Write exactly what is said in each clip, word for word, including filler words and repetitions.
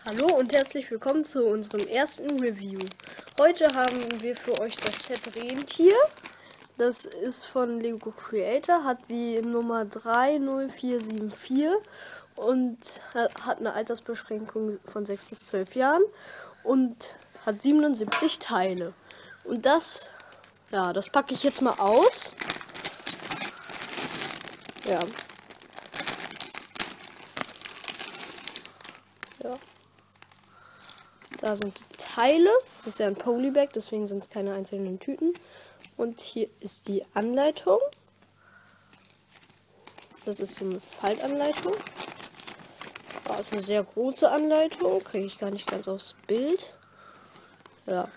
Hallo und herzlich willkommen zu unserem ersten Review. Heute haben wir für euch das Set Rentier. Das ist von Lego Creator, hat die Nummer drei null vier sieben vier und hat eine Altersbeschränkung von sechs bis zwölf Jahren und hat siebenundsiebzig Teile. Und das, ja, das packe ich jetzt mal aus. Ja. Ja. Da sind die Teile. Das ist ja ein Polybag, deswegen sind es keine einzelnen Tüten. Und hier ist die Anleitung. Das ist so eine Faltanleitung. Das ist eine sehr große Anleitung. Kriege ich gar nicht ganz aufs Bild. Ja.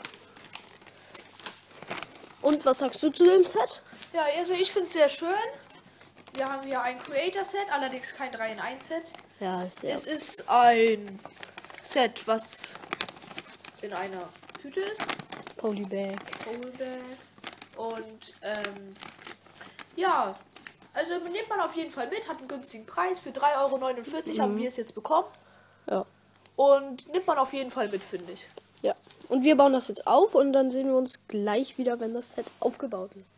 Und was sagst du zu dem Set? Ja, also ich finde es sehr schön. Wir haben hier ein Creator-Set, allerdings kein drei in eins Set. Ja, ist sehr. Es ist ein Set, was in einer Tüte ist. Polybag. Polybag. Und ähm, ja, also nimmt man auf jeden Fall mit, hat einen günstigen Preis. Für drei Euro neunundvierzig Mhm. haben wir es jetzt bekommen. Ja. Und nimmt man auf jeden Fall mit, finde ich. Ja. Und wir bauen das jetzt auf und dann sehen wir uns gleich wieder, wenn das Set aufgebaut ist.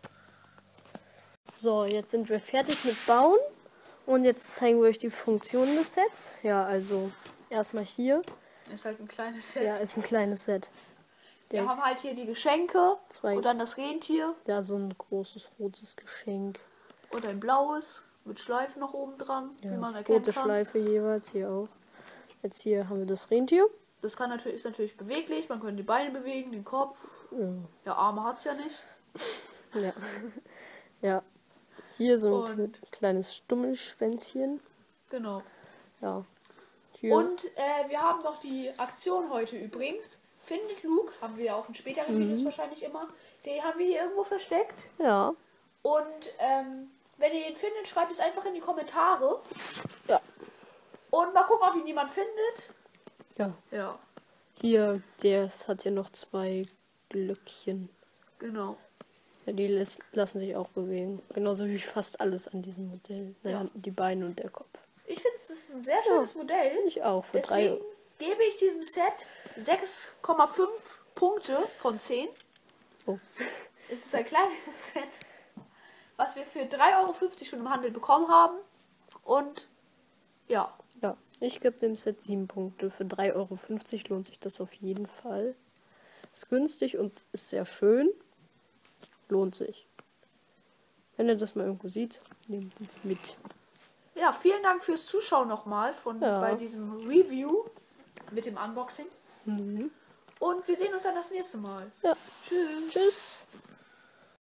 So, jetzt sind wir fertig mit Bauen. Und jetzt zeigen wir euch die Funktionen des Sets. Ja, also erstmal hier. Ist halt ein kleines Set. Ja, ist ein kleines Set. Wir Der, haben halt hier die Geschenke Zwei. und dann das Rentier ja, so ein großes rotes Geschenk. und ein blaues mit Schleifen noch oben dran, Ja, wie man erkennen rote kann. Schleife jeweils, hier auch. Jetzt hier haben wir das Rentier. Das kann natürlich, ist natürlich beweglich, man kann die Beine bewegen, den Kopf. Ja. Der Arme hat es ja nicht. Ja. Ja. Hier so ein Und- kleines Stummelschwänzchen. Genau. Ja. Hier. Und äh, wir haben noch die Aktion heute übrigens. Findet Luke, haben wir ja auch in späteren Videos wahrscheinlich immer. Den haben wir hier irgendwo versteckt. Ja. Und ähm, wenn ihr ihn findet, schreibt es einfach in die Kommentare. Ja. Und mal gucken, ob ihn jemand findet. Ja. Ja, Hier, der hat hier noch zwei Glöckchen. genau. Ja, die lässt, lassen sich auch bewegen. Genauso wie fast alles an diesem Modell. Naja, Ja. die Beine und der Kopf. Ich finde, es ist ein sehr schönes Modell. Ich auch. Für Deswegen drei. gebe ich diesem Set sechs Komma fünf Punkte von zehn. Oh. Es ist ein kleines Set, was wir für drei Euro fünfzig schon im Handel bekommen haben. Und ja, Ja, ich gebe dem Set sieben Punkte. Für drei Euro fünfzig lohnt sich das auf jeden Fall. Ist günstig und ist sehr schön. Lohnt sich. Wenn ihr das mal irgendwo sieht, nehmt es mit. ja, vielen Dank fürs Zuschauen nochmal von Ja. bei diesem Review mit dem Unboxing. Mhm. Und wir sehen uns dann das nächste Mal. Ja. Tschüss. Tschüss.